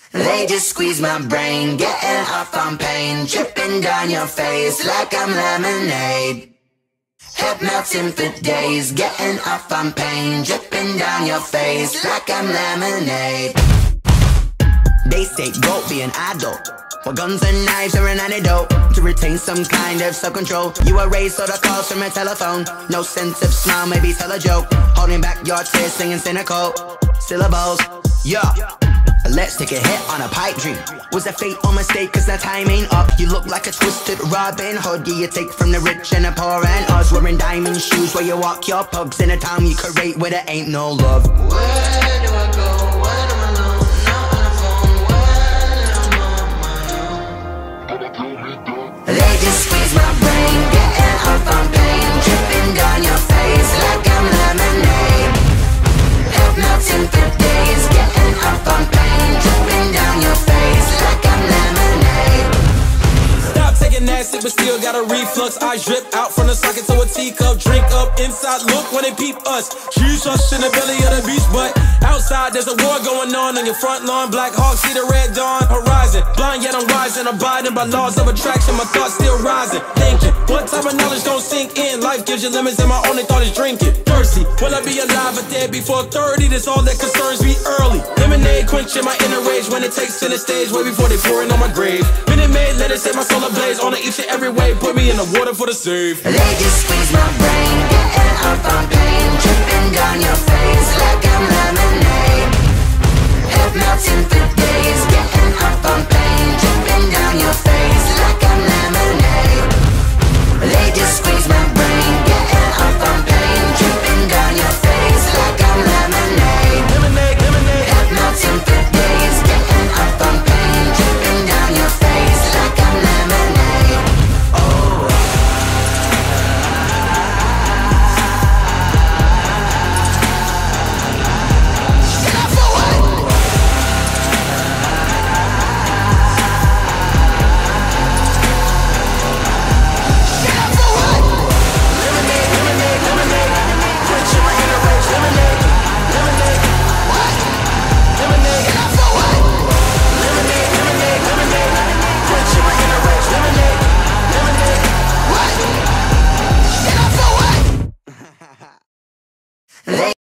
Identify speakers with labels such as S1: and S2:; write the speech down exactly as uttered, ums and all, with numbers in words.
S1: They just squeeze my brain, getting off on pain, dripping down your face like I'm lemonade. Head melting for days, getting off on pain, dripping down your face like I'm lemonade. They say go be an adult, well, guns and knives are an antidote to retain some kind of self-control. You erase all the calls from your telephone, no sense of smile, maybe tell a joke, holding back your tears, singing cynical syllables. Yeah, let's take a hit on a pipe dream. Was a fate or mistake, cause the time ain't up. You look like a twisted Robin Hood. Yeah, you take from the rich and the poor and us. Wearing diamond shoes where you walk your pugs in a town you create where there ain't no love. Where do I go when I'm alone? Not on the phone when I'm on my own. They just squeeze my brain, getting off on pain, dripping down your face like I'm lemonade. Head melting for days, getting off on pain, dripping down your face like I'm lemonade.
S2: Stop taking acid, but still got a reflux. Eyes drip out from the socket to a teacup. Drink up inside, look when they peep us. Shoes us in the belly of the beach, but outside there's a war going on on your front lawn. Black Hawk, see the red dawn horizon. Blind yet I'm rising, abiding by laws of attraction. My thoughts still rising, thinking what type of knowledge don't sink in. Life gives you limits and my only thought is drinking. Thirsty, will I be alive or dead before thirty? That's all that concerns me early. Lemonade quenching my inner rage when it takes to the stage, way before they pour it on my grave. Minute Maid, let it set my soul ablaze on each and every way. Put me in the water for the save.
S1: They just squeeze my brain, getting off on pain, dripping down your face like I'm lemonade. Head melting for